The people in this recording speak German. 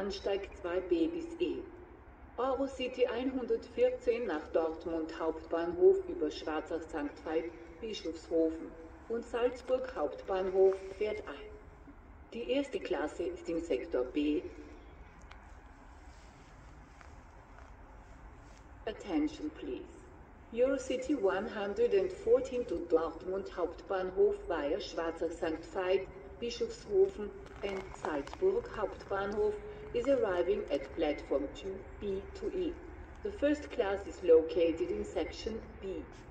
Bahnsteig 2b bis E. Eurocity 114 nach Dortmund Hauptbahnhof über Schwarzach St. Veit, Bischofshofen und Salzburg Hauptbahnhof fährt ein. Die erste Klasse ist im Sektor B. Attention please. Eurocity 114 to Dortmund Hauptbahnhof via Schwarzach St. Veit, Bischofshofen and Salzburg Hauptbahnhof is arriving at platform 2B to E. The first class is located in section B.